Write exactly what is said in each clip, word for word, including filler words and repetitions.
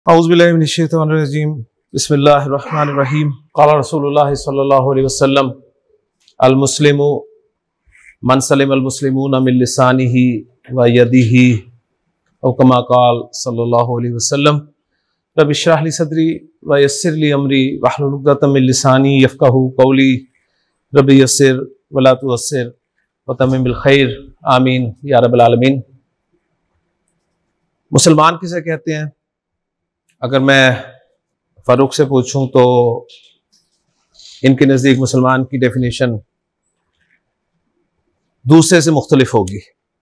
औज़ुबिल्लाहि मिनश्शैतानिर्रजीम बिस्मिल्लाहिर्रहमानिर्रहीम क़ाला रसूलुल्लाह सल्लल्लाहु अलैहि वसल्लम अल मुस्लिमु मन सलिमल मुस्लिमूना मिन लिसानिही व यदिही औ कमा क़ाल सल्लल्लाहु अलैहि वसल्लम रब्बि इश्रह ली सदरी व यस्सिर ली अमरी वहलुल उक़दतम मिन लिसानी यफ़क़हू क़ौली रब्बि यस्सिर व ला तुअस्सिर व तम्मिम बिल खैर आमीन या रब्बल आलमीन। मुसलमान किसे कहते हैं? अगर मैं फ़ारूक से पूछूं तो इनके नज़दीक मुसलमान की डेफिनेशन दूसरे से मुख्तलिफ होगी।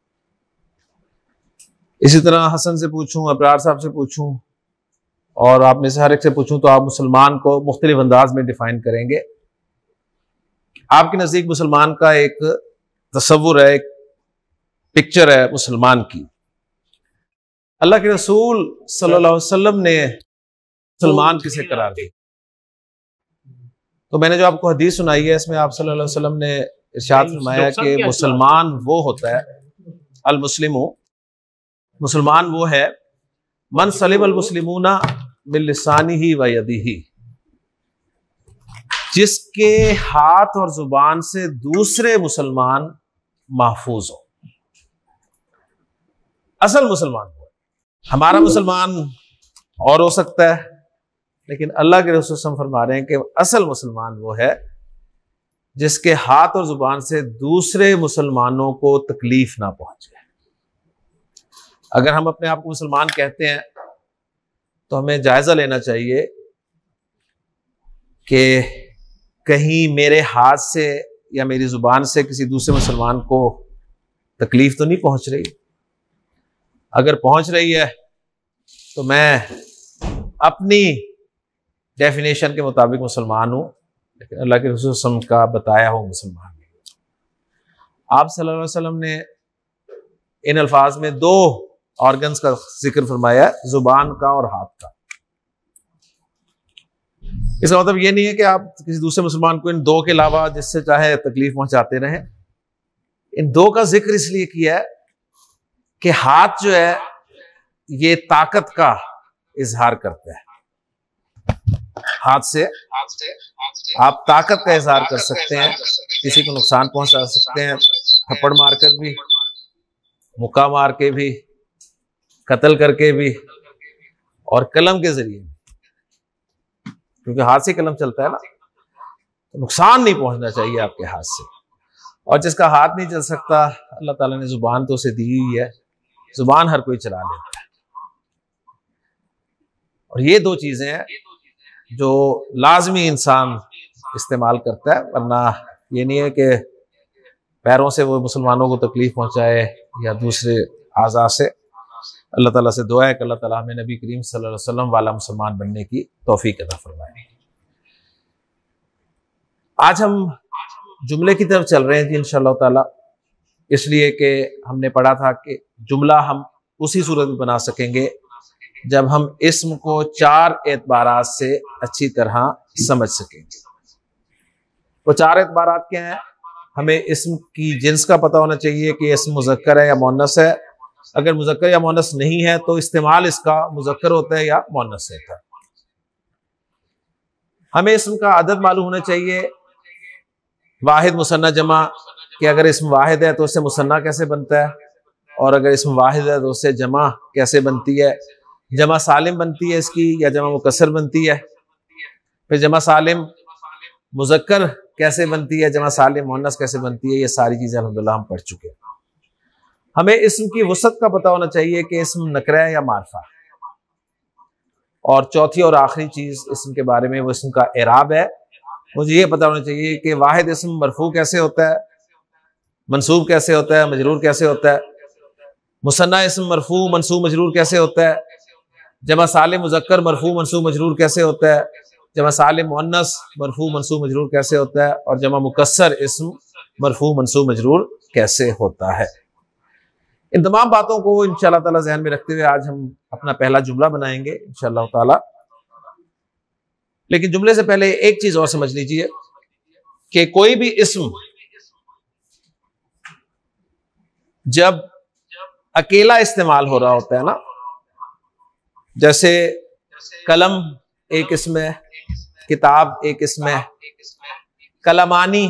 इसी तरह हसन से पूछूं, अबरार साहब से पूछूं और आप में से हर एक से पूछूं तो आप मुसलमान को मुख्तलिफ अंदाज में डिफाइन करेंगे। आपके नज़दीक मुसलमान का एक तस्वुर है, एक पिक्चर है मुसलमान की। अल्लाह के रसूल सल्लल्लाहु अलैहि वसल्लम ने मुसलमान किसे करार दी? तो मैंने जो आपको हदीस सुनाई है इसमें आप सल्लल्लाहु अलैहि वसल्लम ने इरशाद फरमाया कि मुसलमान वो होता है, अल मुस्लिमु, मुसलमान वो है, मन सलिमल मुस्लिमूना मिन लिसानिही व यदिही, जिसके हाथ और जुबान से दूसरे मुसलमान महफूज हो। असल मुसलमान हमारा मुसलमान और हो सकता है, लेकिन अल्लाह के रसूल फरमा रहे हैं कि असल मुसलमान वो है जिसके हाथ और जुबान से दूसरे मुसलमानों को तकलीफ ना पहुंचे। अगर हम अपने आप को मुसलमान कहते हैं तो हमें जायजा लेना चाहिए कि कहीं मेरे हाथ से या मेरी जुबान से किसी दूसरे मुसलमान को तकलीफ तो नहीं पहुंच रही। अगर पहुंच रही है तो मैं अपनी डेफिनेशन के मुताबिक मुसलमान हूं, लेकिन अल्लाह के रसूल का बताया हो मुसलमान नहीं। आप सल्लल्लाहु अलैहि वसल्लम ने इन अल्फाज में दो ऑर्गन्स का जिक्र फरमाया, जुबान का और हाथ का। इसका मतलब ये नहीं है कि आप किसी दूसरे मुसलमान को इन दो के अलावा जिससे चाहे तकलीफ पहुंचाते रहें। इन दो का जिक्र इसलिए किया है कि हाथ जो है ये ताकत का इजहार करता है। हाथ से आप ताकत का इजहार कर सकते हैं, किसी को नुकसान पहुंचा सकते हैं, थप्पड़ मारकर भी, मुक्का मार के भी, कत्ल करके भी, और कलम के जरिए, क्योंकि हाथ से कलम चलता है ना, तो नुकसान नहीं पहुंचना चाहिए आपके हाथ से। और जिसका हाथ नहीं चल सकता, अल्लाह ताला ने जुबान तो उसे दी हुई है, जुबान हर कोई चला लेता है। और ये दो चीजें हैं जो लाजमी इंसान इस्तेमाल करता है, वरना ये नहीं है कि पैरों से वो मुसलमानों को तकलीफ पहुंचाए या दूसरे आज़ा से। अल्लाह ताला से दुआ है कि अल्लाह ताला हमें नबी करीम सल्लल्लाहु अलैहि वसल्लम वाला मुसलमान बनने की तौफीक अता फरमाए। आज हम जुमले की तरफ चल रहे हैं जी इंशाअल्लाह ताला, इसलिए कि हमने पढ़ा था कि जुमला हम उसी सूरत में बना सकेंगे जब हम इस्म को चार एतबारात से अच्छी तरह समझ सकेंगे। वो चार एतबारात क्या हैं? हमें इस्म की जिन्स का पता होना चाहिए कि इस्म मुज़क्कर है या मुअन्नस है। अगर मुज़क्कर या मुअन्नस नहीं है तो इस्तेमाल इसका मुज़क्कर होता है या मुअन्नस होता है। हमें इस्म का अदद मालूम होना चाहिए, वाहिद मुसन्ना जमा, कि अगर इस्म वाहिद है तो उससे मुसन्ना कैसे बनता है, और अगर इस्म वाहिद है तो उससे जमा कैसे बनती है, जमा सालिम बनती है इसकी या जमा मुकस्सर बनती है, फिर जमा सालिम मुज़क्कर कैसे बनती है, जमा सालिम मुअन्नस कैसे बनती है, ये सारी चीजें अल्हम्दुलिल्लाह हम पढ़ चुके हैं। हमें इस्म की वसअत का पता होना चाहिए कि इस्म नकरा है या मारफा। और चौथी और आखिरी चीज इस्म के बारे में वो इस्म का एराब है। मुझे ये पता होना चाहिए कि वाहिद इस्म मरफू कैसे होता है, मंसूब कैसे होता है, मजरूर कैसे होता है, मुसन्ना इस्म मरफू मंसूब मजरूर कैसे होता है, जमा सालिम मुज़क्कर मरफू मंसूब मजरूर कैसे होता है, जमा सालिम मुअन्नस मरफू मंसूब मजरूर कैसे होता है, और जमा मुकस्सर इस्म मरफू मंसूब मजरूर कैसे होता है। इन तमाम बातों को इंशाअल्लाह ताला ज़हन में रखते हुए आज हम अपना पहला जुमला बनाएंगे इंशाअल्लाह ताला। लेकिन जुमले से पहले एक चीज और समझ लीजिए कि कोई भी इस्म जब अकेला इस्तेमाल हो रहा होता है ना, जैसे कलम एक इसम है, किताब एक इसम है, कलमानी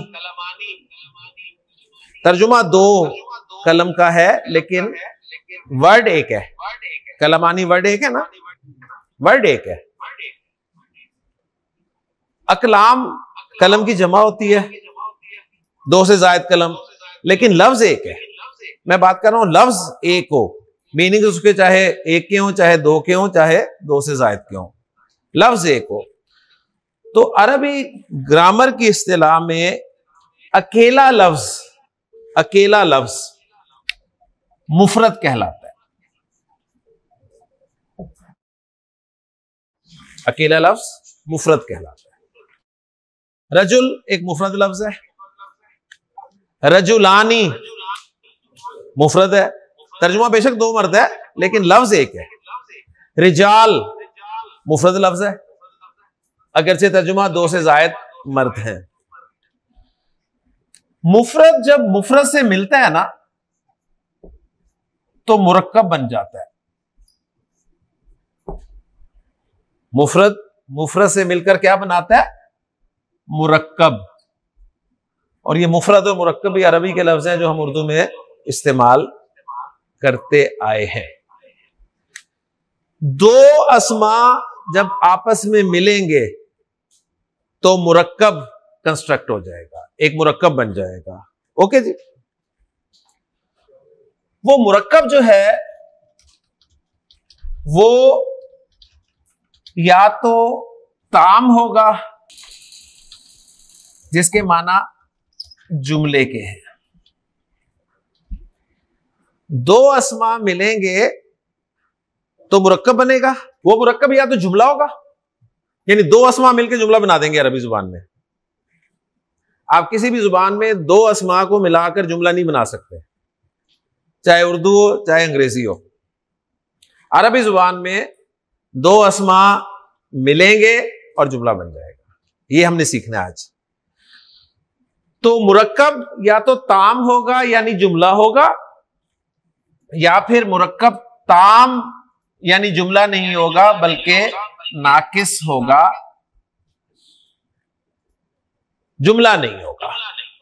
तर्जुमा दो कलम का है लेकिन वर्ड एक है। कलमानी वर्ड एक है ना, वर्ड एक है। अकलाम कलम की जमा होती है, दो से जायद कलम, लेकिन लफ्ज एक है। मैं बात कर रहा हूं लफ्ज एक हो, मीनिंग उसके चाहे एक के हो, चाहे दो के हो, चाहे दो से जायद के हो, लफ्ज एक हो। तो अरबी ग्रामर की इस्तिलाह में अकेला लफ्ज, अकेला लफ्ज मुफरद कहलाता है। अकेला लफ्ज मुफरद कहलाता है। रजुल एक मुफरद लफ्ज है, रजुलानी मुफरद है, तर्जुमा बेशक दो मर्द है लेकिन लफ्ज एक है। रिजाल मुफरद लफ्ज है, अगरचे तर्जुमा दो से जायद मर्द है। मुफरद जब मुफरद से मिलता है ना तो मुरक्कब बन जाता है। मुफरद मुफरद से मिलकर क्या बनाता है? मुरक्कब। और ये मुफरद और मुरक्कब भी अरबी के लफ्ज हैं जो हम उर्दू में इस्तेमाल करते आए हैं। दो अस्मा जब आपस में मिलेंगे तो मुरक्कब कंस्ट्रक्ट हो जाएगा, एक मुरक्कब बन जाएगा। ओके जी। वो मुरक्कब जो है वो या तो ताम होगा जिसके माना जुमले के हैं। दो अस्मा मिलेंगे तो मुरक्कब बनेगा, वो मुरक्कब या तो जुमला होगा, यानी दो अस्मा मिलकर जुमला बना देंगे। अरबी जुबान में आप किसी भी जुबान में दो अस्मा को मिलाकर जुमला नहीं बना सकते, चाहे उर्दू हो चाहे अंग्रेजी हो। अरबी जुबान में दो अस्मा मिलेंगे और जुमला बन जाएगा। ये हमने सीखना है आज। तो मुरक्कब या तो ताम होगा यानी जुमला होगा, या फिर मुरक्कब ताम यानी जुमला नहीं होगा बल्कि नाकिस होगा, जुमला नहीं होगा।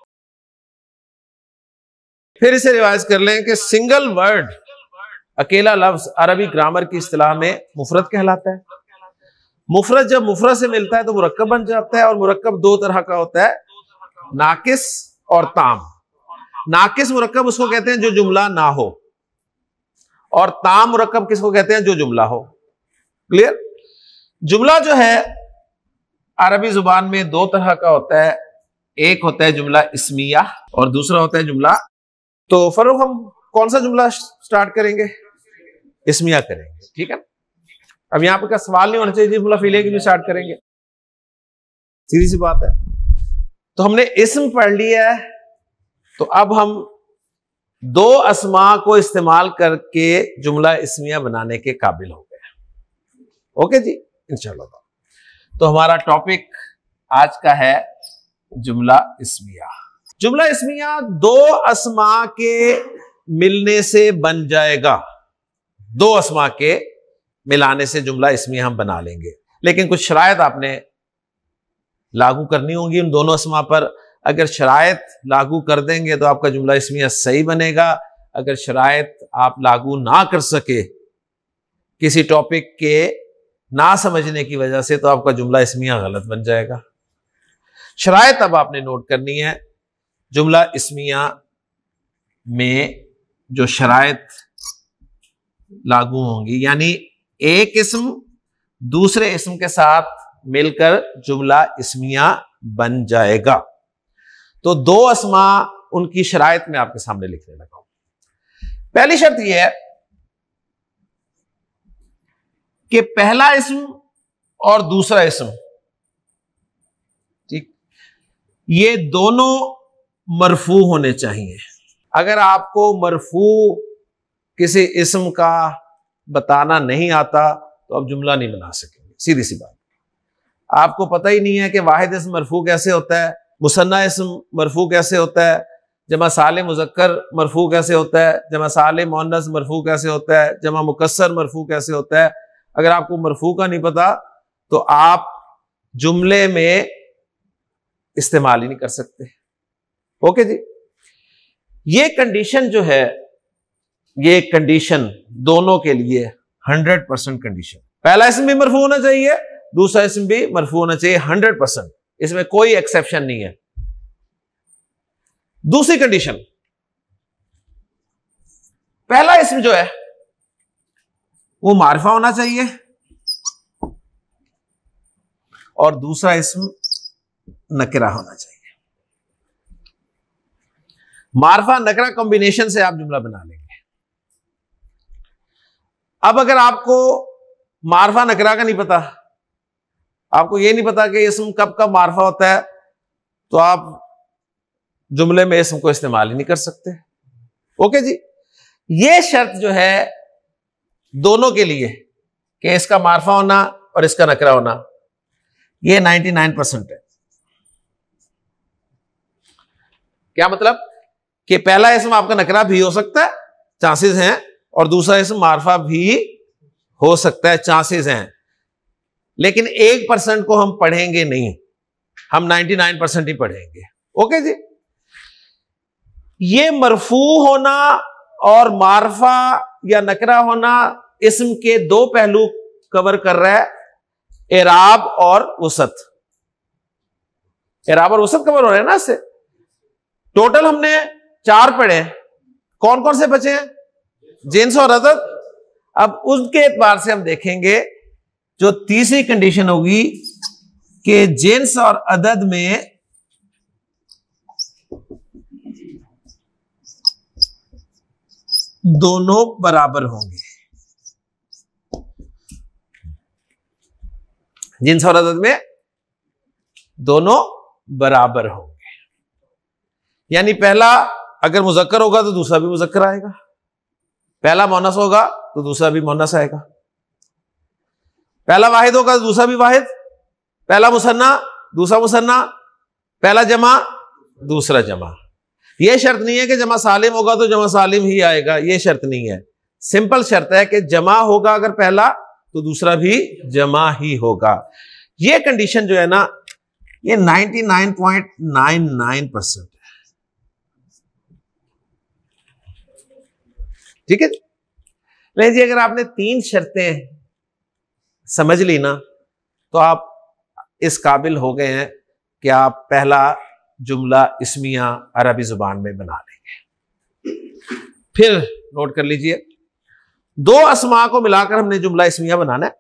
फिर इसे रिवाइज कर लें कि सिंगल वर्ड, अकेला लफ्ज अरबी ग्रामर की इस्तिलाह में मुफरद कहलाता है। मुफरद जब मुफरद से मिलता है तो मुरक्कब बन जाता है, और मुरक्कब दो तरह का होता है, नाकिस और ताम। नाकिस मुरक्कब उसको कहते हैं जो जुमला ना हो, और ताम मुरक्कब किसको कहते हैं? जो जुमला हो। क्लियर? जुमला जो है अरबी जुबान में दो तरह का होता है, एक होता है जुमला इस्मिया और दूसरा होता है जुमला। तो फरूख हम कौन सा जुमला स्टार्ट करेंगे? इस्मिया करेंगे, ठीक है। अब यहां पर का सवाल नहीं होना चाहिए जुमला फिले की भी स्टार्ट करेंगे, सीधी सी बात है। तो हमने इस्म पढ़ लिया है, तो अब हम दो अस्मा को इस्तेमाल करके जुमला इस्मिया बनाने के काबिल हो गए। ओके जी, इंशाल्लाह। तो हमारा टॉपिक आज का है जुमला इस्मिया। जुमला इस्मिया दो अस्मा के मिलने से बन जाएगा। दो अस्मा के मिलाने से जुमला इस्मिया हम बना लेंगे, लेकिन कुछ शरायत आपने लागू करनी होगी उन दोनों अस्मा पर। अगर शरायत लागू कर देंगे तो आपका जुमला इस्मिया सही बनेगा। अगर शरायत आप लागू ना कर सके किसी टॉपिक के ना समझने की वजह से, तो आपका जुमला इस्मिया गलत बन जाएगा। शरायत अब आपने नोट करनी है। जुमला इस्मिया में जो शरायत लागू होंगी, यानी एक इस्म दूसरे इस्म के साथ मिलकर जुमला इस्मिया बन जाएगा। तो दो अस्मा उनकी शरायत में आपके सामने लिखने लगा हूं। पहली शर्त यह है कि पहला इस्म और दूसरा इस्म, ठीक, ये दोनों मरफू होने चाहिए। अगर आपको मरफू किसी इस्म का बताना नहीं आता तो आप जुमला नहीं बना सकेंगे, सीधी सी बात। आपको पता ही नहीं है कि वाहिद इस्म मरफू कैसे होता है, मुसन्ना इस्म मरफू कैसे होता है, जमा साले मुज़क्कर मरफू कैसे होता है, जमा साले मुअन्नस मरफू कैसे होता है, जमा मुकस्सर मरफू कैसे होता है। अगर आपको मरफू का नहीं पता तो आप जुमले में इस्तेमाल ही नहीं कर सकते। ओके जी, ये कंडीशन जो है, ये कंडीशन दोनों के लिए हंड्रेड परसेंट कंडीशन। पहला इसम भी मरफू होना चाहिए, दूसरा इसम भी मरफू होना चाहिए, हंड्रेड परसेंट, इसमें कोई एक्सेप्शन नहीं है। दूसरी कंडीशन, पहला इसम जो है वो मारिफा होना चाहिए और दूसरा इसम नकरा होना चाहिए। मारिफा नकरा कॉम्बिनेशन से आप जुमला बना लेंगे। अब अगर आपको मारिफा नकरा का नहीं पता, आपको यह नहीं पता कि इसम कब कब मारिफा होता है, तो आप जुमले में इसम को इस्तेमाल ही नहीं कर सकते। ओके जी, ये शर्त जो है दोनों के लिए कि इसका मारिफा होना और इसका नकरा होना, ये निन्यानवे परसेंट है। क्या मतलब कि पहला इसम आपका नकरा भी हो सकता है, चांसेस हैं, और दूसरा इसम मारिफा भी हो सकता है, चांसेस हैं, लेकिन एक परसेंट को हम पढ़ेंगे नहीं, हम निन्यानवे परसेंट ही पढ़ेंगे। ओके जी, ये मरफू होना और मारिफा या नकरा होना इसम के दो पहलू कवर कर रहा है, एराब और वसत। एराब और वसत कवर हो रहे हैं ना इससे। टोटल हमने चार पढ़े, कौन कौन से बचे हैं? जिन्स और अदद। अब उसके एतबार से हम देखेंगे जो तीसरी कंडीशन होगी कि जिन्स और अदद में दोनों बराबर होंगे। जिन्स और अदद में दोनों बराबर होंगे, यानी पहला अगर मुजक्कर होगा तो दूसरा भी मुजक्कर आएगा, पहला मोनस होगा तो दूसरा भी मोनस आएगा, पहला वाहिद होगा तो दूसरा भी वाहिद, पहला मुसन्ना दूसरा मुसन्ना, पहला जमा दूसरा जमा। यह शर्त नहीं है कि जमा सालिम होगा तो जमा सालिम ही आएगा, यह शर्त नहीं है। सिंपल शर्त है कि जमा होगा अगर पहला तो दूसरा भी जमा ही होगा। यह कंडीशन जो है ना, ये निन्यानवे पॉइंट नाइन नाइन परसेंट है। ठीक है नहीं जी, अगर आपने तीन शर्तें समझ ली ना तो आप इस काबिल हो गए हैं कि आप पहला जुमला इस्मिया अरबी जुबान में बना लेंगे। फिर नोट कर लीजिए, दो अस्मा को मिलाकर हमने जुमला इस्मिया बनाना है।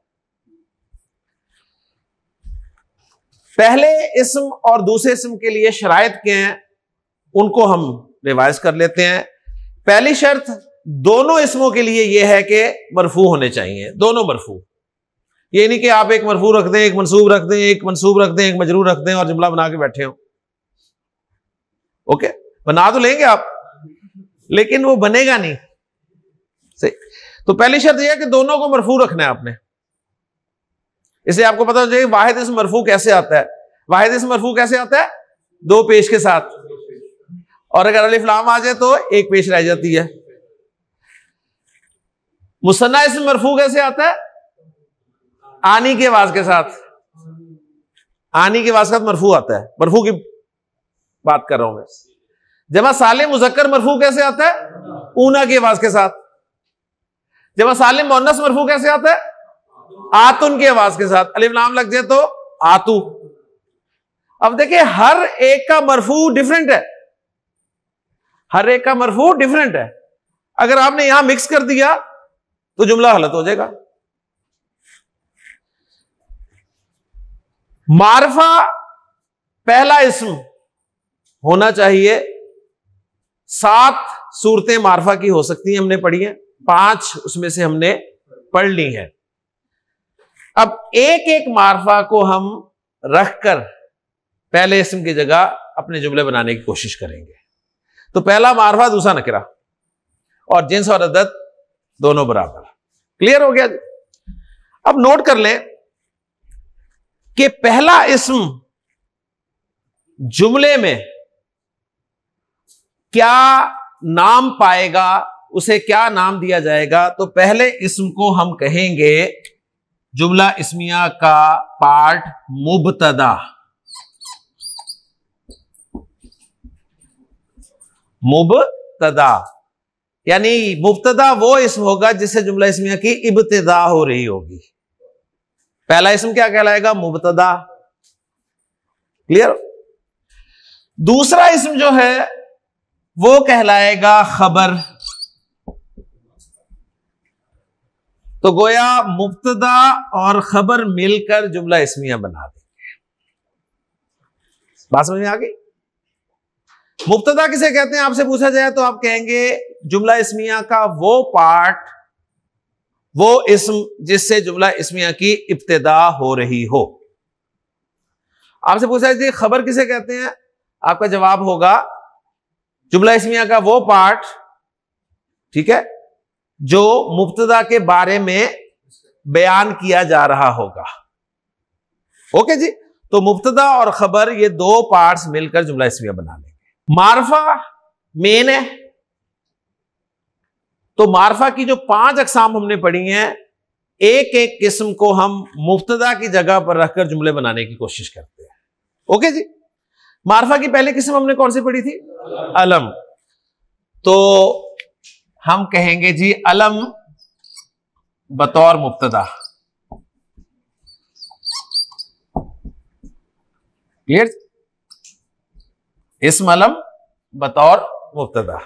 पहले इस्म और दूसरे इस्म के लिए शराइत क्या हैं उनको हम रिवाइज कर लेते हैं। पहली शर्त दोनों इस्मों के लिए यह है कि मरफू होने चाहिए, दोनों मरफू। ये नहीं कि आप एक मरफू रख दें, एक मंसूब रख दें, एक मंसूब रख दें, एक मजरूर रख दें और जुमला बना के बैठे हो। ओके, बना तो लेंगे आप, लेकिन वो बनेगा नहीं सही। तो पहली शर्त यह है कि दोनों को मरफू रखना है आपने। इसे आपको पता हो जाए वाहिद इस्म मरफू कैसे आता है। वाहिद इस्म मरफू कैसे आता है? दो पेश के साथ, और अगर अलिफ लाम आ जाए तो एक पेश रह जाती है। मुसन्ना इस्म मरफू कैसे आता है? आनी के आवाज के साथ, आनी के आवाज के साथ मरफू आता है। मरफू की बात कर रहा हूं मैं। जमा सालिम मुजक्कर मरफू कैसे आता है? ऊना की आवाज के साथ। जमा सालिम मुन्नस मरफू कैसे आता है? आतुन की आवाज के साथ। अलिफ लाम लग जाए तो आतू। अब देखिए हर एक का मरफू डिफरेंट है, हर एक का मरफू डिफरेंट है। अगर आपने यहां मिक्स कर दिया तो जुमला गलत हो जाएगा। मारफा पहला इस्म होना चाहिए। सात सूरतें मारफा की हो सकती हैं, हमने पढ़ी हैं, पांच उसमें से हमने पढ़ ली हैं। अब एक एक मारफा को हम रखकर पहले इस्म की जगह अपने जुमले बनाने की कोशिश करेंगे। तो पहला मारफा दूसरा नकरा, और जिन्स और अदद दोनों बराबर। क्लियर हो गया जी? अब नोट कर लें कि पहला इस्म जुमले में क्या नाम पाएगा, उसे क्या नाम दिया जाएगा। तो पहले इस्म को हम कहेंगे जुमला इस्मिया का पार्ट मुब्तदा, मुब्तदा यानी मुब्तदा वो इस्म होगा जिससे जुमला इस्मिया की इब्तिदा हो रही होगी। पहला इस्म क्या कहलाएगा? मुब्तदा। क्लियर? दूसरा इस्म जो है वो कहलाएगा खबर। तो गोया मुब्तदा और खबर मिलकर जुमला इस्मिया बना देंगे। बात समझ में आ गई? मुब्तदा किसे कहते हैं आपसे पूछा जाए तो आप कहेंगे जुमला इस्मिया का वो पार्ट, वो इस्म जिससे जुमला इस्मिया की इब्तिदा हो रही हो। आपसे पूछा जाए खबर किसे कहते हैं, आपका जवाब होगा जुमला इस्मिया का वो पार्ट, ठीक है, जो मुब्तदा के बारे में बयान किया जा रहा होगा। ओके जी, तो मुब्तदा और खबर ये दो पार्ट्स मिलकर जुमला इस्मिया बना लेंगे। मारफा मेन है, तो मारफा की जो पांच अकसाम हमने पढ़ी हैं, एक एक किस्म को हम मुब्तदा की जगह पर रखकर जुमले बनाने की कोशिश करते हैं। ओके जी, मारफा की पहली किस्म हमने कौन सी पढ़ी थी? अलम। तो हम कहेंगे जी अलम बतौर मुब्तदा। क्लियर? इस्म अलम बतौर मुब्तदा।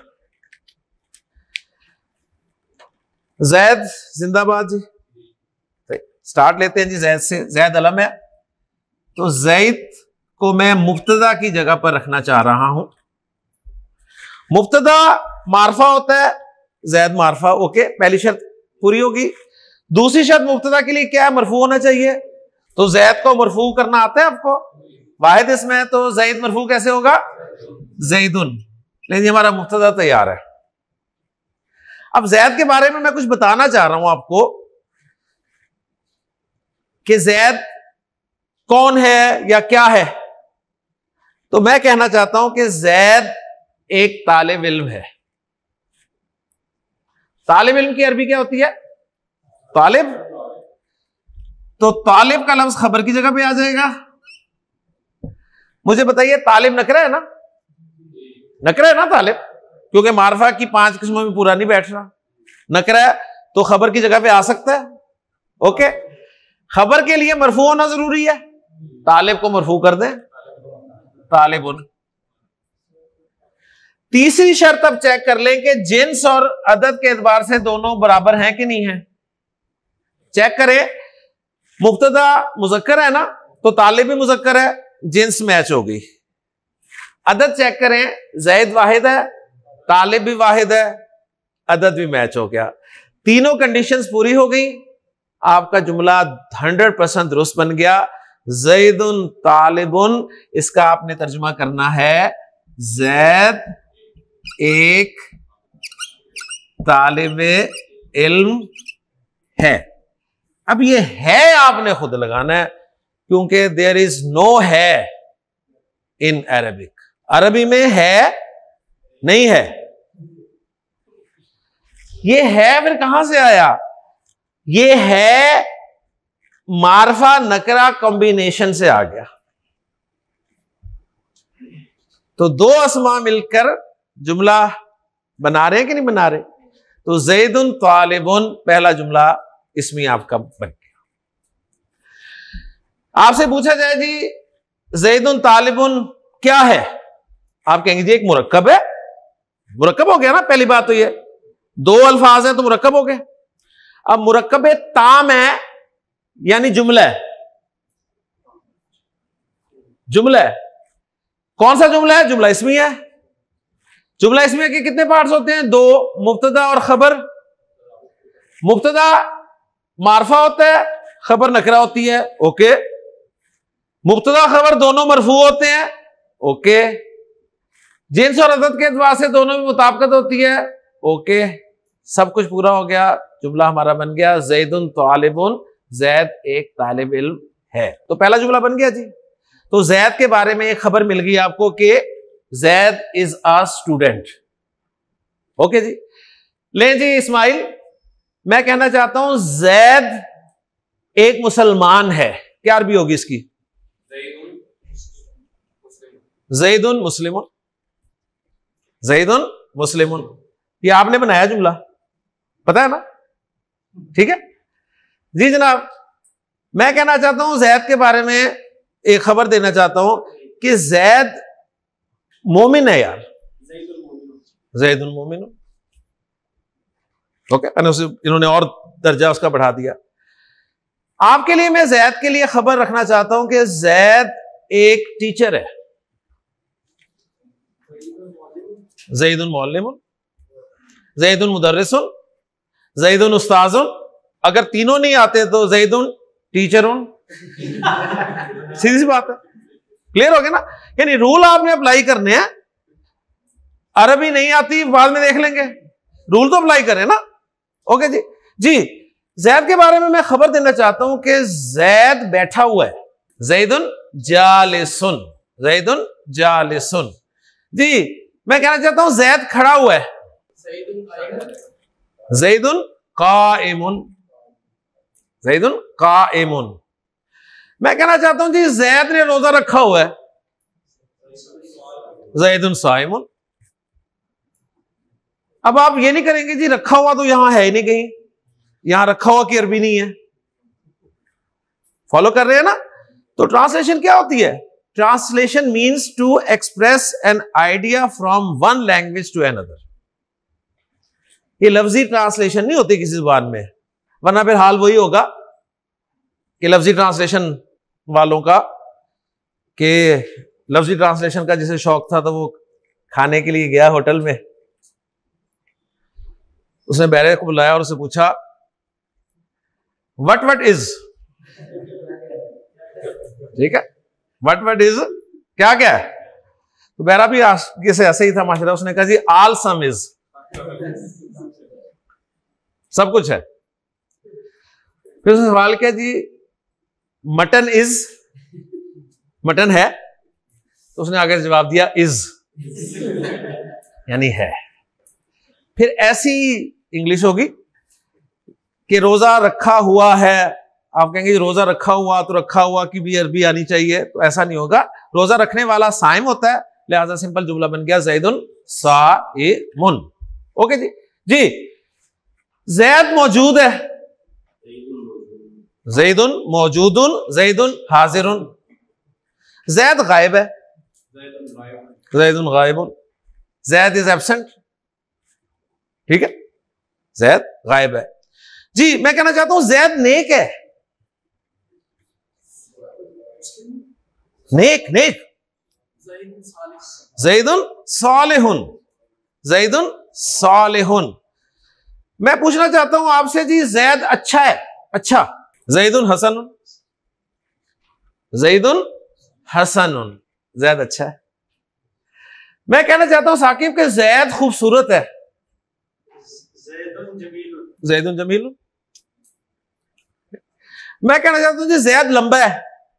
जैद जिंदाबाद जी। स्टार्ट लेते हैं जी जैद से। जैद अलम है, तो जैद को मैं मुब्तदा की जगह पर रखना चाह रहा हूं। मुब्तदा मारफा होता है, जैद मारफा। ओके, पहली शर्त पूरी होगी। दूसरी शर्त मुब्तदा के लिए क्या है? मरफू होना चाहिए। तो जैद को मरफू करना आता है आपको? वाहिद इसमें है, तो जैद मरफू कैसे होगा? जैदुन। लेकिन हमारा मुब्तदा तैयार है। अब जैद के बारे में मैं कुछ बताना चाह रहा हूं आपको कि जैद कौन है या क्या है। तो मैं कहना चाहता हूं कि जैद एक तालिब इल्म है। तालिब इल्म की अरबी क्या होती है? तालिब। तो तालिब का लफ्ज खबर की जगह पे आ जाएगा। मुझे बताइए, तालिब नकरा है ना? नकरा है ना तालिब? क्योंकि मारफा की पांच किस्मों में पूरा नहीं बैठ रहा। नकरा है तो खबर की जगह पे आ सकता है। ओके, खबर के लिए मरफू होना जरूरी है। तालिब को मरफू कर दें, तालिबुन। तीसरी शर्त अब चेक कर लें कि जिन्स और अदद के एतबार से दोनों बराबर हैं कि नहीं है। चेक करें, मुब्तदा मुजक्कर है ना, तो तालिब भी मुजक्कर है, जिन्स मैच हो गई। अदद चेक करें, जैद वाहिद है, तालिब भी वाहिद है, अदद भी मैच हो गया। तीनों कंडीशंस पूरी हो गई, आपका जुमला हंड्रेड परसेंट दुरुस्त बन गया। जैदुन तालिबुन, इसका आपने तर्जुमा करना है जैद एक तालिबे इल्म है। अब ये है आपने खुद लगाना है, क्योंकि देयर इज नो है इन अरबिक। अरबी में है नहीं है। ये है फिर कहां से आया? ये है मारफा नकरा कॉम्बिनेशन से आ गया। तो दो अस्मा मिलकर जुमला बना रहे हैं कि नहीं बना रहे? तो जैदुन तालिबुन पहला जुमला इसमें आपका बन गया। आपसे पूछा जाए जी जैदुन तालिबुन क्या है, आप कहेंगे जी एक मुरक्कब है। मुरक्कब हो गया ना, पहली बात तो ये दो अल्फाज है तो मुरक्कब हो गए। अब मुरक्कब ताम है यानी जुमला है। जुमला है, कौन सा जुमला है? जुमला इसमी है। जुमला इसमी के कितने पार्ट्स होते हैं? दो, मुब्तदा और खबर। मुब्तदा मारफा होता है, खबर नकरा होती है। ओके, मुब्तदा खबर दोनों मरफू होते हैं। ओके, जिन्स और अदद के एतबार से दोनों में मुताबिकत होती है। ओके, सब कुछ पूरा हो गया, जुमला हमारा बन गया जैदुन तालिबुन, जैद एक तालिब इल्म है। तो पहला जुमला बन गया जी। तो जैद के बारे में एक खबर मिल गई आपको कि Zaid is a student. Okay जी, ले जी इस्माइल, मैं कहना चाहता हूं जैद एक मुसलमान है, क्या अरबी होगी इसकी? ज़ैदुन मुस्लिमुन, ज़ैदुन मुस्लिमुन। ये आपने बनाया जुमला, पता है ना? ठीक है जी जनाब। मैं कहना चाहता हूं जैद के बारे में एक खबर देना चाहता हूं कि जैद मोमिन है यार, ज़ैदुन मोमिन। ओके, इन्होंने और दर्जा उसका बढ़ा दिया। आपके लिए मैं जैद के लिए खबर रखना चाहता हूं कि जैद एक टीचर है, ज़ैदुन मुअल्लिमुन, ज़ैदुन मुदर्रिसुन, ज़ैदुन उस्ताजुन। अगर तीनों नहीं आते तो ज़ैदुन टीचरुन। सीधी सी बात है, क्लियर हो गया ना? यानी रूल आपने अप्लाई करने हैं। अरबी नहीं आती बाद में देख लेंगे, रूल तो अप्लाई करें ना। ओके जी जी जैद के बारे में मैं खबर देना चाहता हूं कि जैद बैठा हुआ है, ज़ैदुन जालिसुन, ज़ैदुन जालिसुन। जी मैं कहना चाहता हूं जैद खड़ा हुआ है, ज़ैदुन काइमुन, ज़ैदुन काइमुन। मैं कहना चाहता हूं जी जैद ने रोजा रखा हुआ है, ज़ैदुन साइमुन। अब आप ये नहीं करेंगे जी रखा हुआ तो यहां है ही नहीं, कहीं यहां रखा हुआ की अरबी नहीं है। फॉलो कर रहे हैं ना? तो ट्रांसलेशन क्या होती है? Translation means to express an idea from one language to another. ये लफ्जी ट्रांसलेशन नहीं होती किसी जुबान में, वरना फिर हाल वही होगा कि लफ्जी ट्रांसलेशन वालों का, कि लफ्जी ट्रांसलेशन का जिसे शौक था तो वो खाने के लिए गया होटल में, उसने बैरे को बुलाया और उसे पूछा वट वट इज, ठीक है, वट वट इज क्या क्या है? तो बैरा भी से ऐसे ही था माशाल्लाह, उसने कहा जी आल सम इज, सब कुछ है। फिर उसने सवाल किया जी मटन इज, मटन है? तो उसने आगे जवाब दिया इज, यानी है। फिर ऐसी इंग्लिश होगी कि रोजा रखा हुआ है, आप कहेंगे रोजा रखा हुआ तो रखा हुआ की भी अरबी आनी चाहिए, तो ऐसा नहीं होगा। रोजा रखने वाला साइम होता है, लिहाजा सिंपल जुमला बन गया ज़ैदुन साइमुन। ओके जी जी जैद मौजूद है, ज़ैदुन मौजूदुन, ज़ैदुन हाजिरुन। जैद गायब है, ज़ैदुन गायबुन। जैद इज एब्सेंट, ठीक है, जैद गायब है। जी मैं कहना चाहता हूं जैद नेक है, नेक नेक, ज़ैदुन सालिहुन, ज़ैदुन सालिहुन। मैं पूछना चाहता हूं आपसे जी जैद अच्छा है, अच्छा, ज़ैदुन हसनुन, ज़ैदुन हसनुन, जैद अच्छा है। मैं कहना चाहता हूं साकिब के जैद खूबसूरत है, ज़ैदुन जमील। मैं कहना चाहता हूं जी जैद लंबा है,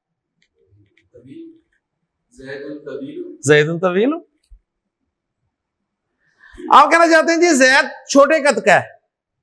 ज़ैदुन तवील। आप कहना चाहते हैं जी जैद छोटे कद का है,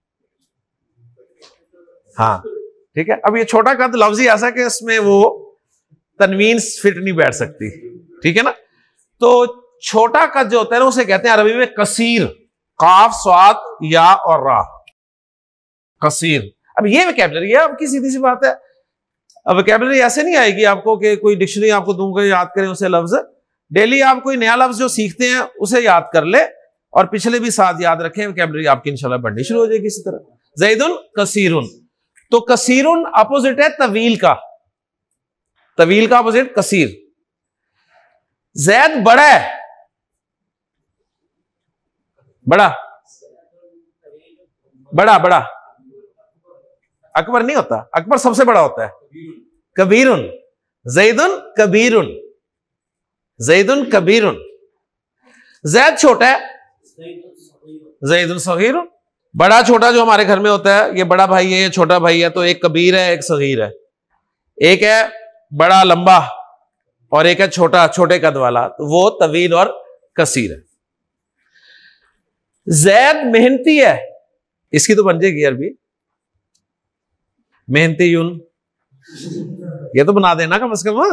हाँ ठीक है। अब ये छोटा कद लफ्ज ही ऐसा कि इसमें वो तनवीन फिट नहीं बैठ सकती, ठीक है ना? तो छोटा कद जो होता है ना उसे कहते हैं अरबी में कसीर, काफ स्वाद या और रा, कसीर। अब ये वोकैबुलरी है, अब की सीधी सी बात है। अब वोकैबुलरी ऐसे नहीं आएगी आपको कि कोई डिक्शनरी आपको दूंगा याद करें उसे लफ्ज। डेली आप कोई नया लफ्ज जो सीखते हैं उसे याद कर ले और पिछले भी साथ याद रखें, वोकैबुलरी आपकी इंशाल्लाह बढ़नी शुरू हो जाएगी इसी तरह। ज़ैदुन कसीरुन, तो कसीरुन अपोजिट है तवील का, तवील का अपोजिट कसीर। जैद बड़ा है, बड़ा बड़ा बड़ा, अकबर नहीं होता, अकबर सबसे बड़ा होता है, कबीरुन, ज़ैदुन कबीरुन, ज़ैदुन कबीरुन। जैद छोटा है, ज़ैदुन सगीरुन। बड़ा छोटा जो हमारे घर में होता है, ये बड़ा भाई है, ये छोटा भाई है, तो एक कबीर है एक सगीर है, एक है बड़ा लंबा और एक है छोटा छोटे कद वाला, तो वो तवील और कसीर है। जैद मेहनती है, इसकी तो बन जाएगी अरबी, मेहनती यून, ये तो बना देना कम से कम।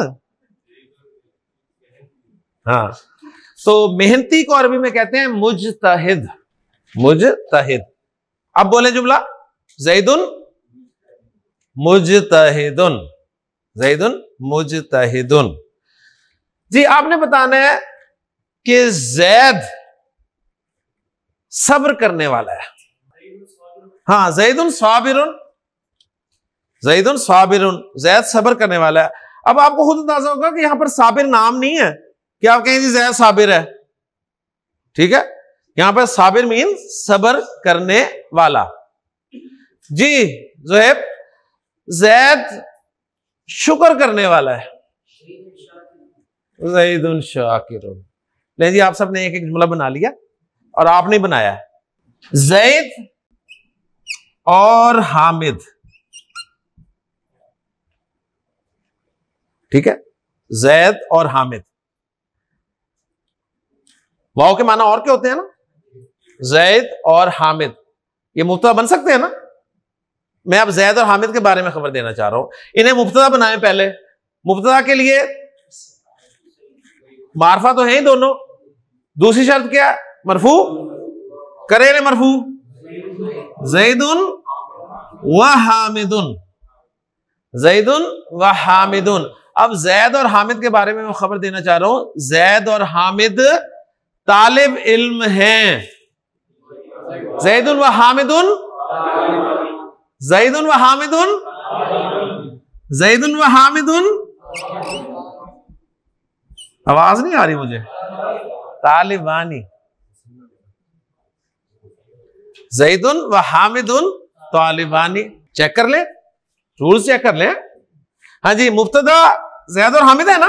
हाँ, तो मेहनती को अरबी में कहते हैं मुजतहिद, मुजतहिद। अब बोले जुमला, ज़ैदुन मुजतहिदुन, ज़ैदुन मुजतहिदुन। जी आपने बताना है कि ज़ैद सब्र करने वाला है। हाँ, ज़ैदुन साबिरुन, ज़ैदुन साबिरुन, ज़ैद सब्र करने वाला है। अब आपको खुद अंदाजा होगा कि यहां पर साबिर नाम नहीं है कि आप कहें जी ज़ैद साबिर है, ठीक है। यहां पर साबिर मीन सब्र करने वाला। जी ज़ुहैब, ज़ैद शुक्र करने वाला है, ज़ैदुन शाकिरुन। ले जी आप सबने एक एक जुमला बना लिया और आपने बनाया है। ज़ैद और हामिद, ठीक है, ज़ैद और हामिद। वाव के माना और क्या होते हैं ना, ज़ैद और हामिद, ये मुब्तदा बन सकते हैं ना। मैं अब ज़ैद और हामिद के बारे में खबर देना चाह रहा हूं। इन्हें मुब्तदा बनाएं पहले। मुब्तदा के लिए मारफा तो है ही दोनों, दूसरी शर्त क्या है, मरफू करे ने मरफू, ज़ैदुन व हामिदुन, ज़ैदुन व हामिदुन। अब ज़ैद और हामिद के बारे में मैं खबर देना चाह रहा हूं। ज़ैद और हामिद तालिब इल्म हैं। ज़ैदुन व हामिदुन, ज़ैदुन व हामिदुन, ज़ैदुन व हामिदुन। आवाज नहीं आ रही मुझे, तालिबानी। ज़ैदुन व हामिदुन तालिबानी। चेक कर ले, रूल चेक कर ले। हाँ जी, मुब्तदा ज़ैद और हामिद है ना।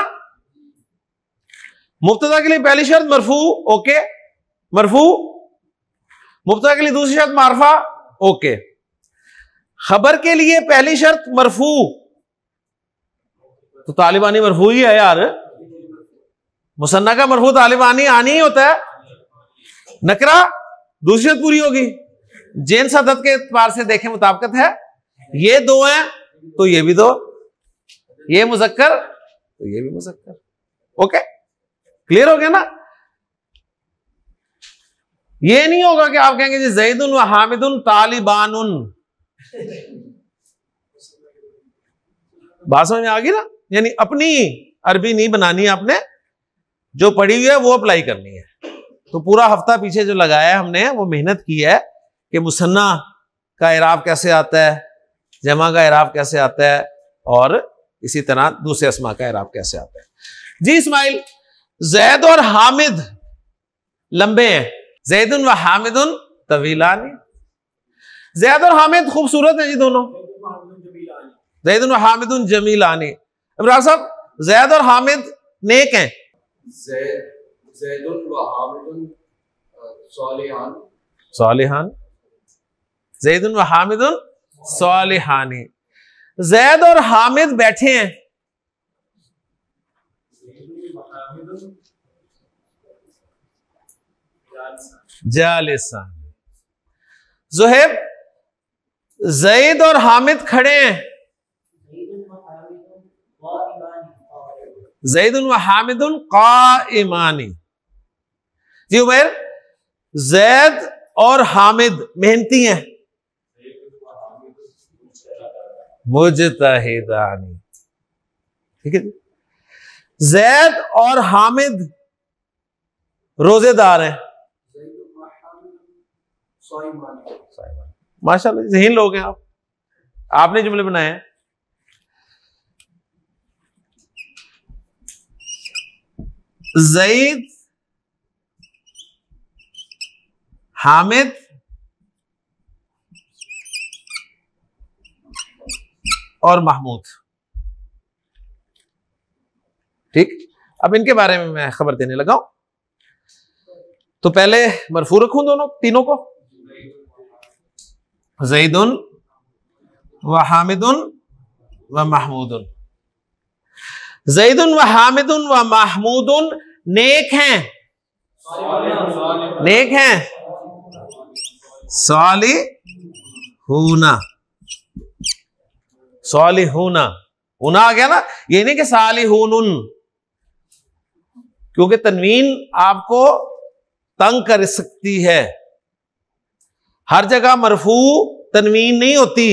मुब्तदा के लिए पहली शर्त मरफू, ओके, मरफू। मुब्तदा के लिए दूसरी शर्त मारफा, ओके। खबर के लिए पहली शर्त मरफू, तो तालिबानी मरफू ही है यार। मुसन्ना का मरफू तालिबानी आनी ही होता है। नकरा दूसरी शर्त पूरी होगी। जेन सदत के एतबार से देखें मुताबिकत है, ये दो हैं तो ये भी दो, ये मुज़क्कर तो ये भी मुज़क्कर। ओके, क्लियर हो गया ना। ये नहीं होगा कि आप कहेंगे जी ज़ैदुन व हामिदुन तालिबानुन। बात समझ में आ गई ना। यानी अपनी अरबी नहीं बनानी है, आपने जो पढ़ी हुई है वो अप्लाई करनी है। तो पूरा हफ्ता पीछे जो लगाया है हमने, वो मेहनत की है कि मुसन्ना का इराब कैसे आता है, जमा का इराब कैसे आता है, और इसी तरह दूसरे अस्मा का इराब कैसे आता है। जी इस्माइल, ज़ैद और हामिद लंबे हैं, ज़ैदुन व हामिदुन तवीलानी। ज़ैद और हामिद खूबसूरत हैं जी दोनों, ज़ैदुन व हामिदुन जमीलानी। इमरान साहब, ज़ैद और हामिद नेक हैं। ज़ैदुन व हामिदुन सालिहान, सालिहान, ज़ैदुन व हामिदुन सालिहानी। ज़ैद और हामिद बैठे हैं, जालिसान। ज़ुहैब, ज़ैद और हामिद खड़े हैं, ज़ैदुन व हामिदुन क़ाइमानी। जी उमैर, ज़ैद और हामिद मेहनती हैं, मुजतहिदानी। ठीक है। ज़ैद और हामिद रोजेदार हैं, माशाल्लाह ज़हीन लोग हैं आप, आपने जुमले बनाए हैं। ज़ैद, हामिद, और महमूद। ठीक, अब इनके बारे में मैं खबर देने लगा हूं। तो पहले मरफू रखूं दोनों तीनों को, ज़ैदुन व हामिदुन व महमूदुन। ज़ैदुन व हामिदुन व महमूदुन नेक हैं, नेक हैं, सालिहूना, सालिहूना। हुना आ गया ना, ये नहीं कि सालिहून, क्योंकि तनवीन आपको तंग कर सकती है। हर जगह मरफू तनवीन नहीं होती,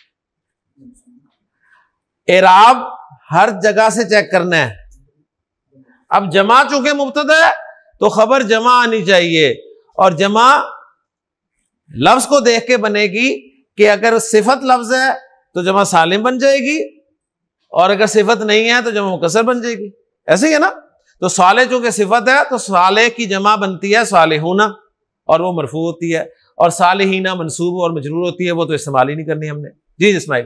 एराब हर जगह से चेक करना है। अब जमा चूंकि मुब्तदा है तो खबर जमा आनी चाहिए, और जमा लफ्ज को देख के बनेगी कि अगर सिफत लफ्ज है तो जमा सालिम बन जाएगी, और अगर सिफत नहीं है तो जमा मुकस्सर बन जाएगी। ऐसे ही है ना। तो साले चूंकि सिफत है तो साले की जमा बनती है सालिहूना, और वो मरफू होती है, और सालिहीना मनसूब और मजरूर होती है, वो तो इस्तेमाल ही नहीं करनी हमने। जी इस्माइल।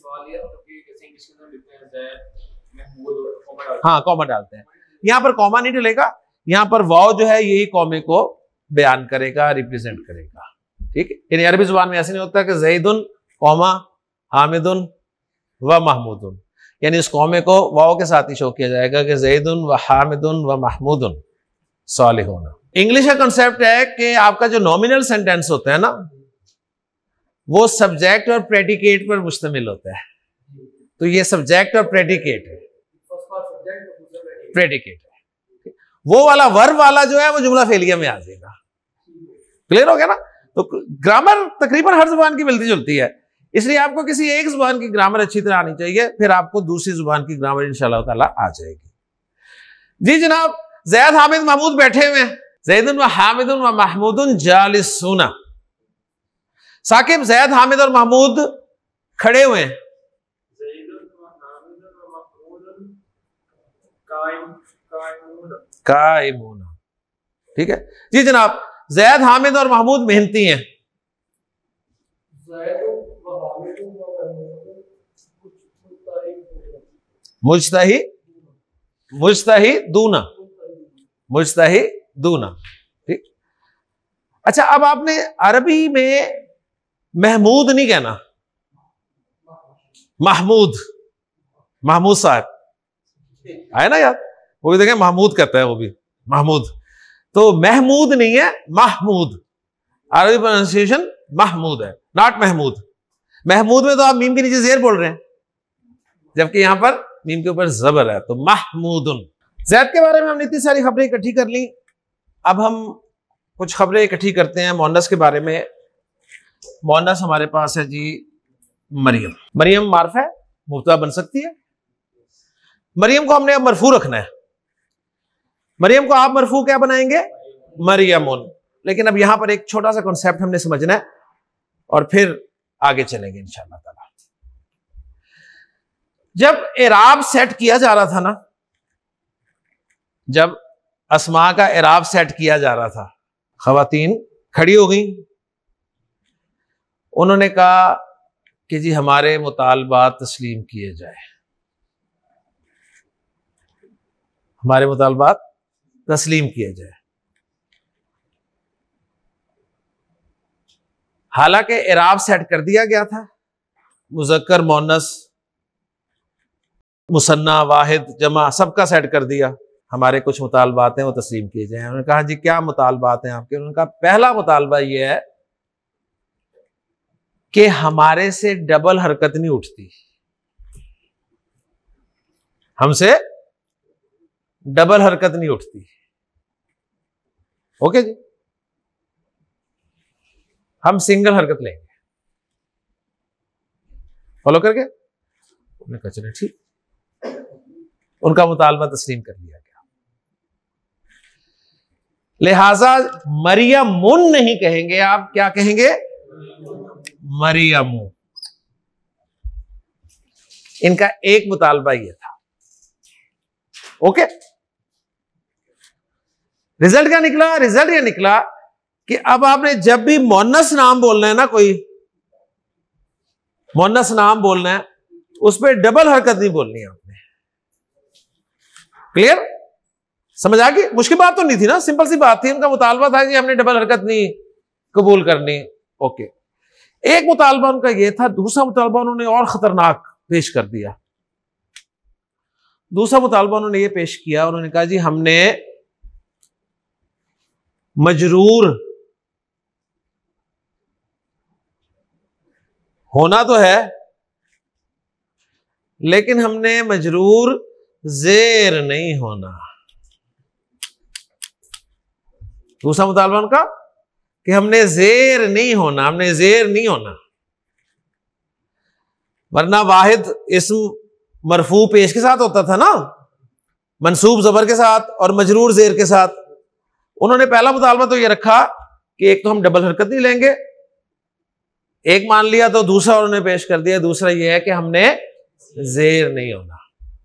हाँ कॉमा डालते हैं, यहां पर कॉमा नहीं डलेगा, यहां पर वाव जो है यही कॉमे को बयान करेगा, रिप्रेजेंट करेगा। ठीक है, अरबी जुबान में ऐसे नहीं होता कि ज़ैदुन कॉमा हामिदुन व महमूदुन, यानी उस कौमे को वाव के साथ ही शो किया जाएगा कि ज़ैदुन व हामिदुन व महमूदुन सालिहून। इंग्लिश का कंसेप्ट है कि आपका जो नॉमिनल सेंटेंस होता है ना, वो सब्जेक्ट और प्रेडिकेट पर मुश्तमिल होता है। तो ये सब्जेक्ट और प्रेडिकेट है, प्रेडिकेट है, वो वाला वर्ब वाला जो है वो जुमला फेलिया में आ जाएगा। क्लियर हो गया ना। तो ग्रामर तकरीबन हर जुबान की मिलती जुलती है, इसलिए आपको किसी एक जुबान की ग्रामर अच्छी तरह आनी चाहिए, फिर आपको दूसरी जुबान की ग्रामर इंशाल्लाह ताला आ जाएगी। जी जनाब, ज़ैद हामिद महमूद बैठे हुए हैं, ज़ैदुन व हामिदुन व महमूदुन जालिसूना। साकिब, ज़ैद हामिद और महमूद खड़े हुए हैं। काइमूना। ठीक है जी जनाब, ज़ैद हामिद और महमूद मेहनती हैं। मुज्तही मुज्तही दूना मुज्तही दूना। ठीक। अच्छा, अब आपने अरबी में महमूद नहीं कहना, महमूद, महमूद साहब आए ना यार, वो भी देखें महमूद कहता है, वो भी महमूद, तो महमूद नहीं है, महमूद। अरबी प्रोनाउंसिएशन महमूद है, नॉट महमूद। महमूद में तो आप मीम के नीचे जेर बोल रहे हैं, जबकि यहां पर मीम के ऊपर जबर है, तो महमूदुन। ज़ैद के बारे में हमने इतनी सारी खबरें इकट्ठी कर ली, अब हम कुछ खबरें इकट्ठी करते हैं मोनस के बारे में। मोनस हमारे पास है जी मरियम। मरियम मार्फ है, मुब्तदा बन सकती है। मरियम को हमने अब मरफू रखना है। मरियम को आप मरफू क्या बनाएंगे? मरियमुन। लेकिन अब यहां पर एक छोटा सा कॉन्सेप्ट हमने समझना है और फिर आगे चलेंगे इंशाअल्लाह ताला। जब एराब सेट किया जा रहा था ना, जब अस्मा का एराब सेट किया जा रहा था, खवातीन खड़ी हो गई, उन्होंने कहा कि जी हमारे मुतालबात तस्लीम किए जाए, हमारे मुतालबात तस्लीम किए जाए। हालांकि एराब सेट कर दिया गया था, मुज़क्कर मोनस मुसन्ना वाहिद जमा सबका सेट कर दिया, हमारे कुछ मुतालबात हैं वो तस्लीम किए जाए। उन्होंने कहा जी क्या मुतालबात हैं आपके? उन्होंने कहा पहला मुतालबा ये है कि हमारे से डबल हरकत नहीं उठती, हमसे डबल हरकत नहीं उठती। ओके जी, हम सिंगल हरकत लेंगे। फॉलो करके उन्होंने कहा चले ठीक, उनका मुतालबा तस्लीम कर लिया गया। लिहाजा मरियमुन नहीं कहेंगे, आप क्या कहेंगे? मरियमु। इनका एक मुतालबा यह था। ओके, रिजल्ट क्या निकला? रिजल्ट यह निकला कि अब आपने जब भी मोनस नाम बोलना है ना, कोई मोनस नाम बोलना है, उस पर डबल हरकत नहीं बोलनी है आपने। क्लियर? समझ आ गई? मुश्किल बात तो नहीं थी ना, सिंपल सी बात थी। उनका मुतालबा था कि हमने डबल हरकत नहीं कबूल करनी। ओके, एक मुतालबा उनका यह था। दूसरा मुतालबा उन्होंने और खतरनाक पेश कर दिया। दूसरा मुतालबा उन्होंने यह पेश किया, उन्होंने कहा जी हमने मजरूर होना तो है, लेकिन हमने मजरूर जेर नहीं होना। दूसरा मुतालबा उनका कि हमने जेर नहीं होना, हमने जेर नहीं होना, वरना वाहिद इस्म मरफू पेश के साथ होता था ना, मंसूब जबर के साथ और मजरूर जेर के साथ। उन्होंने पहला मुतालबा तो ये रखा कि एक तो हम डबल हरकत नहीं लेंगे, एक मान लिया तो दूसरा उन्होंने पेश कर दिया, दूसरा ये है कि हमने जेर नहीं होना।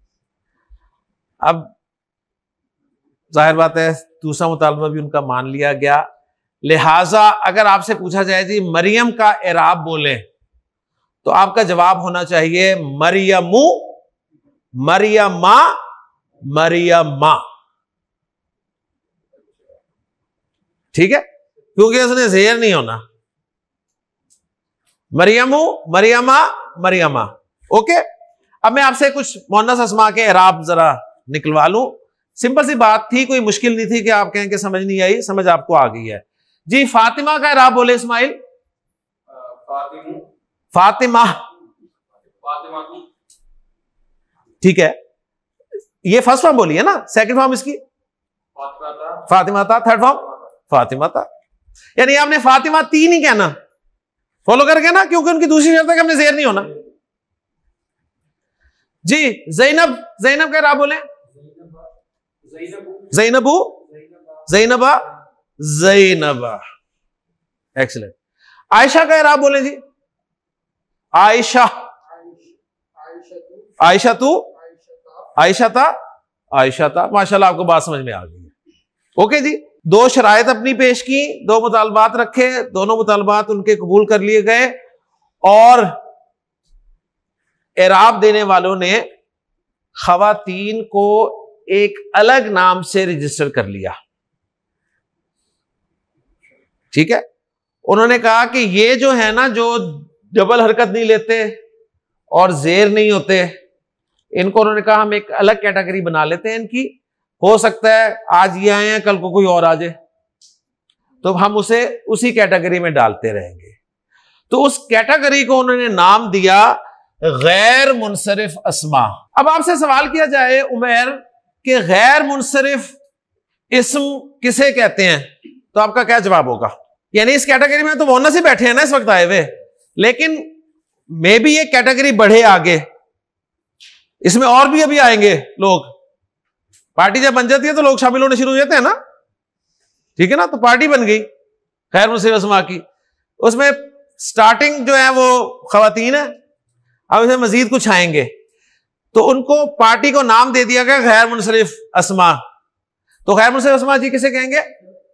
अब जाहिर बात है दूसरा मुतालबा भी उनका मान लिया गया। लिहाजा अगर आपसे पूछा जाए जी मरियम का एराब बोले, तो आपका जवाब होना चाहिए मरियमु, मरियमा, मरियमा। ठीक है, क्योंकि उसने जेर नहीं होना। मरियमु, मरियमा, मरियमा। ओके, अब मैं आपसे कुछ मुअन्नस अस्मा के एराब जरा निकलवा लूं। सिंपल सी बात थी, कोई मुश्किल नहीं थी कि आप कहें कि समझ नहीं आई, समझ आपको आ गई है जी। फातिमा का एराब बोले इस्माइल। फातिमा, ठीक है, ये फर्स्ट फॉर्म बोली है ना, सेकंड फॉर्म इसकी फातिमा था, थर्ड फॉर्म फातिमा था। यानी आपने फातिमा ती नहीं कहना, फॉलो कर गया ना, क्योंकि उनकी दूसरी शर्त है कि हमने जेर नहीं होना जी। जैनब, जैनब का एराब बोले। जैनबू, जैनबा, जैनबा। एक्सीलेंट। आयशा का एराब बोले जी। आयशा, आयशा तू, आयशा था, आयशा था। माशाल्लाह आपको बात समझ में आ गई है। ओके जी, दो शराइत अपनी पेश की, दो मुतालबात रखे, दोनों मुतालबात उनके कबूल कर लिए गए और एराब देने वालों ने खवातीन को एक अलग नाम से रजिस्टर कर लिया। ठीक है, उन्होंने कहा कि ये जो है ना, जो डबल हरकत नहीं लेते और जेर नहीं होते, इनको उन्होंने कहा हम एक अलग कैटेगरी बना लेते हैं इनकी। हो सकता है आज ये आए हैं, कल को कोई और आ जाए, तो हम उसे उसी कैटेगरी में डालते रहेंगे। तो उस कैटेगरी को उन्होंने नाम दिया गैर मुनसरिफ अस्मा। अब आपसे सवाल किया जाए उमैर कि गैर मुनसरिफ इस्म किसे कहते हैं, तो आपका क्या जवाब होगा? यानी इस कैटेगरी में तो मुअन्नस ही बैठे हैं ना इस वक्त आए हुए, लेकिन मे भी ये कैटेगरी बढ़े आगे, इसमें और भी अभी आएंगे लोग। पार्टी जब बन जाती है तो लोग शामिल होने शुरू हो जाते हैं ना, ठीक है ना। तो पार्टी बन गई गैर मुनसरिफ अस्मा की, उसमें स्टार्टिंग जो है वो खवातीन है, अब इसमें मजीद कुछ आएंगे, तो उनको पार्टी को नाम दे दिया गया गैर मुनसरिफ अस्मा। तो गैर मुनसरिफ अस्मा जी किसे कहेंगे?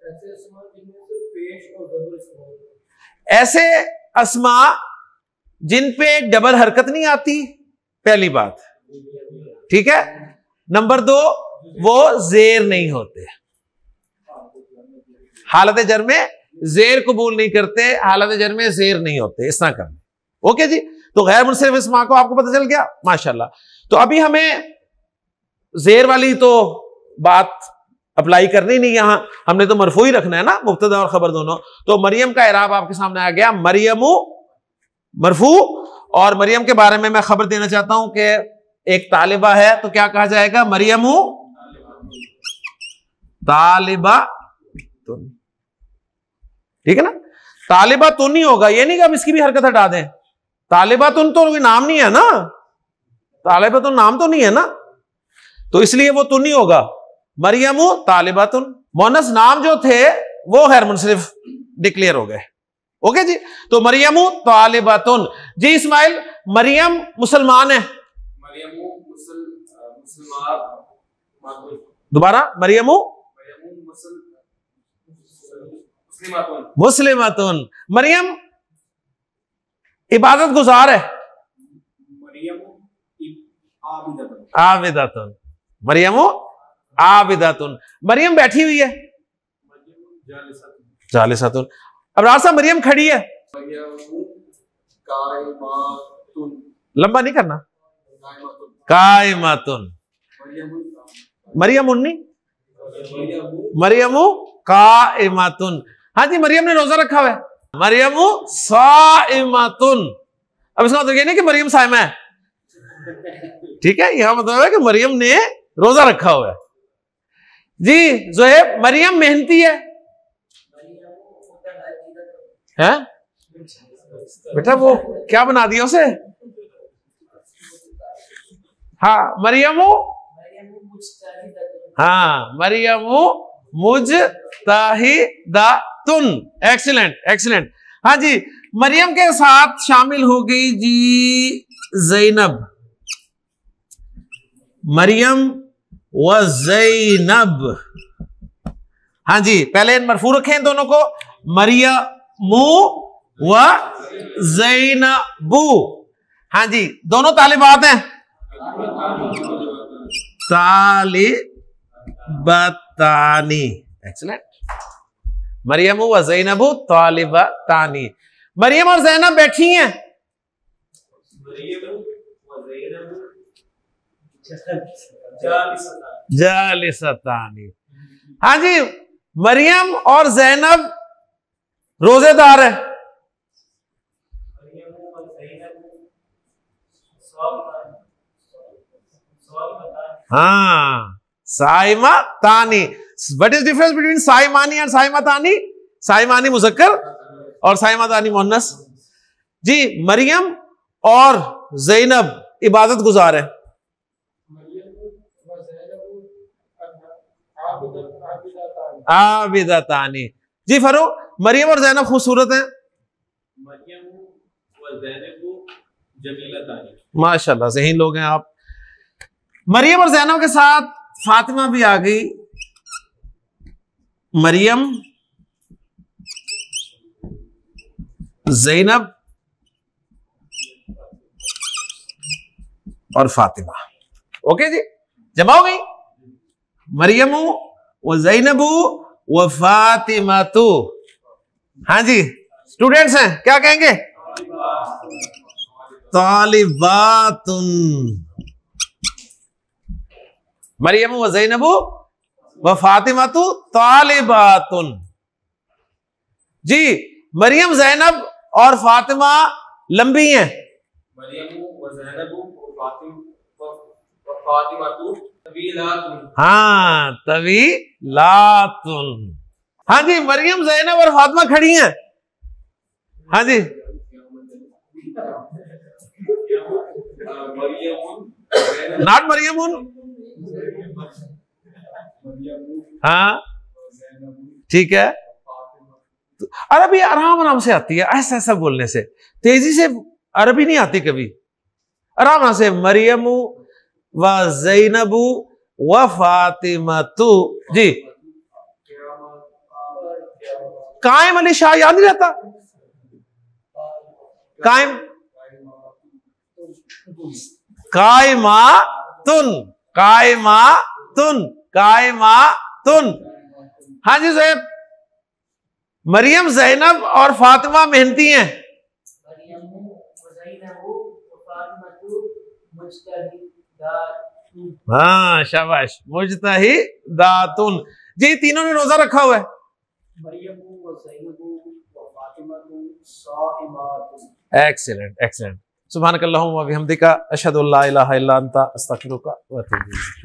ऐसे अस्मा जिन पे डबल हरकत नहीं आती, पहली बात, ठीक है। नंबर दो, वो जेर नहीं होते, हालत जर में जेर कबूल नहीं करते, हालत जर में जेर नहीं होते, इस तरह करना। ओके जी, तो गैर मुनसरिफ अस्मा को आपको पता चल गया, माशाल्लाह। तो अभी हमें जेर वाली तो बात अप्लाई करनी नहीं, यहां हमने तो मरफू ही रखना है ना, मुब्तदा और खबर दोनों। तो मरियम का इराब आपके सामने आ गया, मरियमु मरफू। और मरियम के बारे में मैं खबर देना चाहता हूं कि एक तालिबा है, तो क्या कहा जाएगा? मरियमु तालिबा तुन, ठीक है ना। तालिबा तुन नहीं होगा, ये नहीं कि अब इसकी भी हरकत हटा दें। तालिबा तुन तो नाम नहीं है ना, तालिबा तुन नाम तो नहीं है ना, तो इसलिए वो तुन नहीं होगा। मरियमु तालिबातुन, मोनस नाम जो थे वो गैर मुनसरिफ डिक्लेयर हो गए। ओके जी, तो मरियमु तालिबातुन। जी इस्माइल, मरियम मुसलमान है, मरियमु मुसलमान, दोबारा मरियमु मुस्लिमातुन। मरियम इबादत गुजार है, आबिदातुन। मरियमु आबिदातुन, मरियम बैठी हुई है, जालिसातुन। अब रासा मरियम खड़ी है, लंबा नहीं करना, कायमातुन। मरियम उन्नी, मरियमु कायमातुन। हाँ जी, मरियम ने रोजा रखा हुआ है, मरियमु साइमातुन। अब इसका मतलब ये नहीं कि मरियम साइमा है, ठीक है, यहां मतलब है कि मरियम ने रोजा रखा हुआ है। जी जोहेब, मरियम मेहनती है, है? बेटा वो क्या बना दिया उसे? हाँ मरियमु, हाँ मरियमु मुजताहिदातुन। Excellent excellent. हाँ जी, मरियम के साथ शामिल हो गई जी ज़ैनब। मरियम व ज़ैनब। हाँ जी, पहले मरफू रखे हैं दोनों को, मरियमु व ज़ैनबु। हाँ जी, दोनों तालिबात हैं, तालिबतानी। एक्सीलेंट। मरियम व ज़ैनबु तालिबतानी। मरियम और ज़ैनब बैठी हैं, जालिसतानी। हाँ जी, मरियम और ज़ैनब रोजेदार है, हाँ साइमा तानी। व्हाट इज डिफरेंस बिटवीन साइमानी एंड साइमा तानी? साइमानी मुज़क्कर और साइमा तानी मुअन्नस। जी मरियम और ज़ैनब इबादत गुजार है, आबिदतानी। जी फरूक, मरियम और ज़ैनब खूबसूरत हैं, माशाल्लाह ज़हीन लोग हैं आप। मरियम और ज़ैनब के साथ फातिमा भी आ गई। मरियम, ज़ैनब और फातिमा। ओके जी, जमा हो गई। मरियमु व ज़ैनबु व फातिमातु। हाँ जी, स्टूडेंट्स हैं, क्या कहेंगे? तालिबातुन। मरियम व ज़ैनबु व फातिमातु तालिबातुन। जी मरियम, ज़ैनब और फातिमा लंबी हैं, हाँ तवीलातुन। हाँ जी, मरियम, ज़ैनब और फातिमा खड़ी हैं। हाँ जी, नॉट मरियमुन। हाँ ठीक है, तो अरबी आराम आराम से आती है, ऐसा ऐसा बोलने से, तेजी से अरबी नहीं आती कभी। आराम से मरियमु व ज़ैनबु व फातिमातु। जी कायम अली शाह याद नहीं रहता? कायम, कायमातुन, कायमातुन, कायमातुन। हाँ जी ज़ैब, मरियम, ज़ैनब और फातिमा मेहनती हैं, हाँ शाबाश, मुजतहिदातुन। जी तीनों ने रोजा रखा हुआ है। Excellent excellent. सुभानकल्लाहुम्मा व बिहम्दिका अशहदु अल्ला इलाहा इल्ला अंता अस्तगफिरुका व अतूबु इलैक।